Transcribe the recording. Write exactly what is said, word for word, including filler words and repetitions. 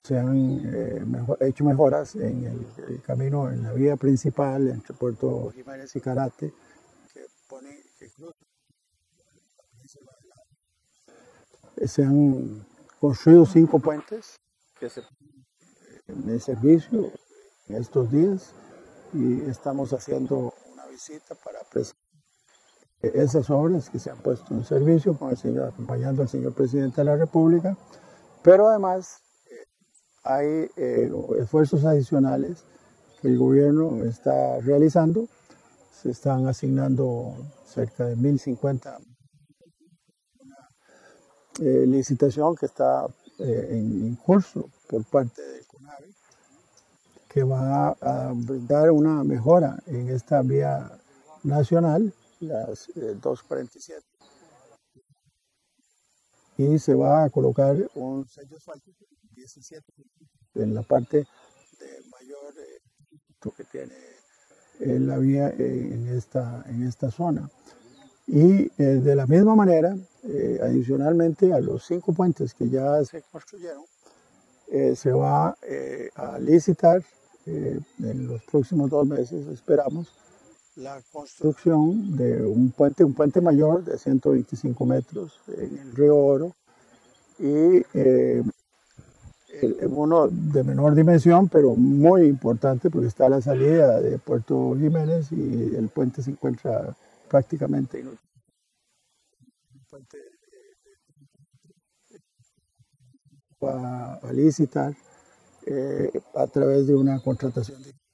se han eh, mejor, hecho mejoras en el, el camino, en la vía principal entre Puerto Jiménez y Carate, que pone, que cruza. Se han construido cinco puentes que se ponen en servicio en estos días y estamos haciendo una visita para presentar esas obras que se han puesto en servicio con el señor, acompañando al señor presidente de la República, pero además eh, hay eh, esfuerzos adicionales que el gobierno está realizando. Se están asignando cerca de mil cincuenta eh, licitación que está eh, en, en curso por parte del CONAVI, que va a, a brindar una mejora en esta vía nacional, las eh, doscientos cuarenta y siete, y se va a colocar un sello asfáltico diecisiete en la parte de mayor eh, que tiene eh, la vía eh, en, esta, en esta zona. Y eh, de la misma manera, eh, adicionalmente a los cinco puentes que ya se construyeron, eh, se va eh, a licitar eh, en los próximos dos meses, esperamos, la construcción de un puente, un puente mayor de ciento veinticinco metros en el río Oro y eh, uno de menor dimensión, pero muy importante porque está a la salida de Puerto Jiménez y el puente se encuentra prácticamente inútil. Un puente va a licitar eh, a través de una contratación de